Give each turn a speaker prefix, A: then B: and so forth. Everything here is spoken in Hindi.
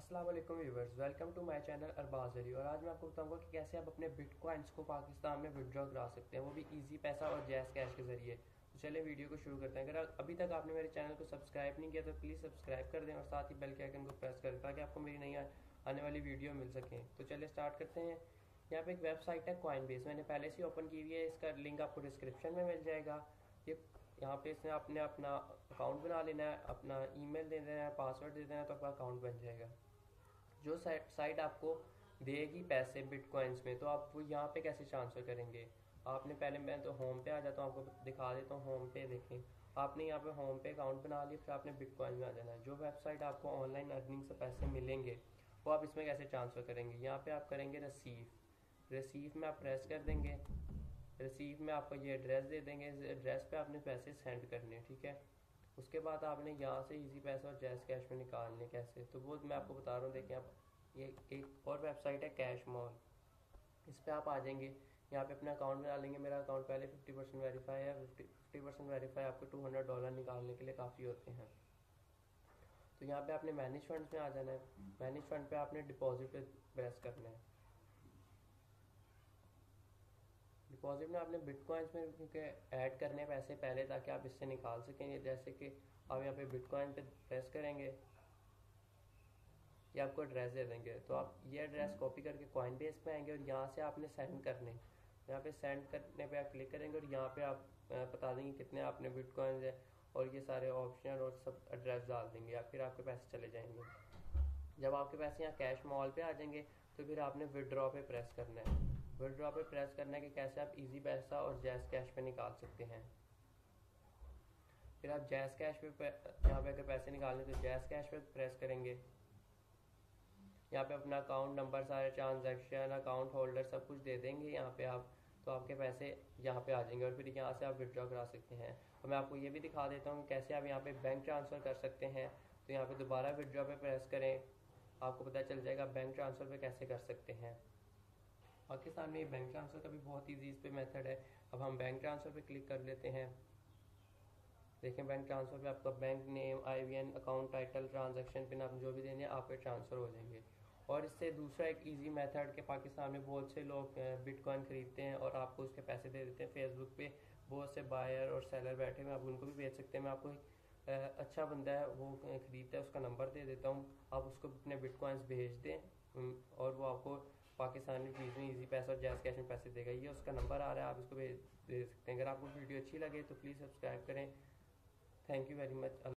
A: अस्सलाम वालेकुम viewers, welcome to my channel Arbaz Ali. और आज मैं आपको बताऊंगा कि कैसे आप अपने बिटकॉइंस को पाकिस्तान में विड्रॉ करा सकते हैं, वो भी इजी पैसा और जैज़ कैश के जरिए। तो चलिए वीडियो को शुरू करते हैं। अगर अभी तक आपने मेरे चैनल को सब्सक्राइब नहीं किया तो प्लीज़ सब्सक्राइब कर दें और साथ ही बेल के आइकन को प्रेस करें ताकि आपको मेरी नई आने वाली वीडियो मिल सकें। तो चलिए स्टार्ट करते हैं। यहाँ पे एक वेबसाइट है कॉइनबेस, मैंने पहले से ओपन की हुई है। इसका लिंक आपको डिस्क्रिप्शन में मिल जाएगा। ये यहाँ पे इसने आपने अपना अकाउंट बना लेना है, अपना ईमेल दे देना है, पासवर्ड दे देना है, तो आपका अकाउंट बन जाएगा। जो साइट आपको देगी पैसे बिटकॉइंस में, तो आप वो यहाँ पे कैसे ट्रांसफ़र करेंगे। आपने पहले, मैं तो होम पे आ जाता हूँ, आपको दिखा देता हूँ। होम पे देखें, आपने यहाँ पे होम पे अकाउंट बना लिया, फिर आपने बिटकॉइन में आ जाना है। जो वेबसाइट आपको ऑनलाइन अर्निंग से पैसे मिलेंगे वो आप इसमें कैसे ट्रांसफ़र करेंगे। यहाँ पे आप करेंगे रिसीव में आप प्रेस कर देंगे। रिसीव में आपको ये एड्रेस दे देंगे, इस एड्रेस पे आपने पैसे सेंड करने, ठीक है। उसके बाद आपने यहाँ से इजी पैसा और जैज़ कैश में निकालने कैसे, तो वो मैं आपको बता रहा हूँ। देखिए आप, ये एक और वेबसाइट है कैश मॉल, इस पर आप आ जाएंगे। यहाँ पे अपना अकाउंट बना लेंगे। मेरा अकाउंट पहले 50% वेरीफाई है। 50% वेरीफाई आपको $200 निकालने के लिए काफ़ी होते हैं। तो यहाँ पे आपने मैनेज फंड में आ जाना है। मैनेज फंड पे आपने डिपॉजिट पे प्रेस करना है। डिपॉजिट में आपने बिटकॉइंस में क्योंकि ऐड करने पैसे पहले, ताकि आप इससे निकाल सकेंगे। जैसे कि आप यहाँ पे बिटकॉइन पे प्रेस करेंगे, ये आपको एड्रेस दे देंगे। तो आप ये एड्रेस कॉपी करके कॉइन बेस पे आएंगे और यहाँ से आपने सेंड करने, यहाँ पे सेंड करने पे आप क्लिक करेंगे और यहाँ पे आप बता देंगे कितने आपने बिटकॉइन है और ये सारे ऑप्शन और सब एड्रेस डाल देंगे, या फिर आपके पैसे चले जाएंगे। जब आपके पैसे यहाँ कैश मॉल पे आ जाएंगे तो फिर आपने विड्रॉ पे प्रेस करना है। विड्रॉ पे प्रेस करने के कैसे आप इजी पैसा और जैज़ कैश पे निकाल सकते हैं। फिर आप जैज़ कैश पे यहाँ पे अगर पैसे निकालने तो जैज़ कैश पे प्रेस करेंगे। यहाँ पे अपना अकाउंट नंबर, सारे ट्रांजैक्शन, अकाउंट होल्डर सब कुछ दे देंगे यहाँ पे आप, तो आपके पैसे यहाँ पे आ जाएंगे और फिर यहाँ से आप विड्रॉ करा सकते हैं। और मैं आपको ये भी दिखा देता हूँ कैसे आप यहाँ पे बैंक ट्रांसफ़र कर सकते हैं। तो यहाँ पे दोबारा विड्रॉ पे प्रेस करें, आपको पता चल जाएगा बैंक ट्रांसफ़र पे कैसे कर सकते हैं। पाकिस्तान में बैंक ट्रांसफ़र का भी बहुत ईजी इस पे मेथड है। अब हम बैंक ट्रांसफ़र पे क्लिक कर लेते हैं। देखें, बैंक ट्रांसफ़र पे आपका bank name, IBN, account title, transaction pin, आप जो भी देंगे आपके ट्रांसफ़र हो जाएंगे। और इससे दूसरा एक इजी मेथड के पाकिस्तान में बहुत से लोग बिटकॉइन खरीदते हैं और आपको उसके पैसे दे देते हैं। फेसबुक पे बहुत से बायर और सेलर बैठे हुए, आप उनको भी भेज सकते हैं। मैं आपको अच्छा बंदा है वो खरीदता है, उसका नंबर दे देता हूँ, आप उसको अपने बिटकॉइंस भेज दें और वो आपको पाकिस्तानी फीस में इजी पैसा और जैज़ कैश में पैसे देगा। ये उसका नंबर आ रहा है, आप इसको भेज दे सकते हैं। अगर आपको वीडियो अच्छी लगे तो प्लीज़ सब्सक्राइब करें। Thank you very much.